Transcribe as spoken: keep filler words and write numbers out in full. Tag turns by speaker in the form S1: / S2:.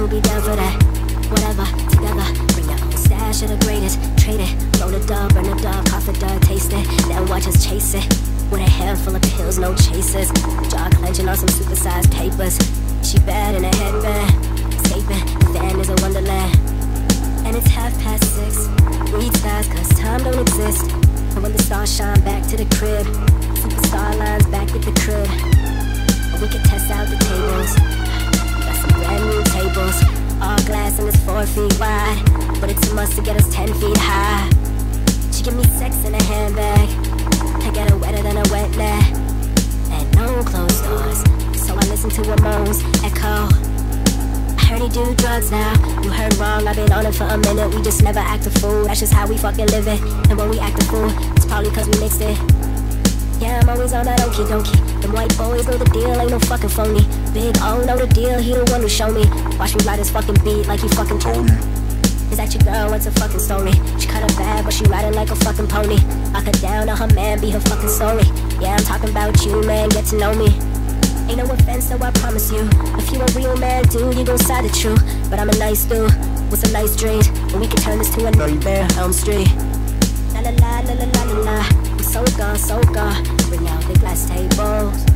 S1: who be down for that? Whatever, together, bring your own stash of the greatest. Trade it, roll the dub, burn the dub, cough the dub, taste it. Then watch us chase it. With a handful of pills, no chasers. Jaw clenching on some supersized papers. She bad in a headband. Escaping, the van is a wonderland. And it's half past six. Read skies, cause time don't exist. And when the stars shine back to the crib, superstar lines back at the crib. We can test out the tables. Got some brand new tables. All glass and it's four feet wide. But it's a must to get us ten feet high. She give me sex in a handbag. I get her wetter than a wet nap. And no closed doors. So I listen to her moans echo. I heard he do drugs now. You heard wrong, I've been on it for a minute. We just never act a fool. That's just how we fucking live it. And when we act a fool, it's probably cause we mixed it. Yeah, I'm always on that okie dokie. Them white boys know the deal, ain't no fucking phony. Big O know the deal, he the one who show me. Watch me ride his fucking beat like he fucking told me. Is that your girl? What's her fucking story? She kinda bad, but she riding like a fucking pony. Lock her down on her man, be her fucking story. Yeah, I'm talking about you, man, get to know me. Ain't no offense, so I promise you. If you a real man, dude, you gon' side the truth. But I'm a nice dude, with some nice dreams. And we can turn this to a nightmare, Elm Street. La la la la la la la la. I'm so gone, so gone. Bring out the glass tables.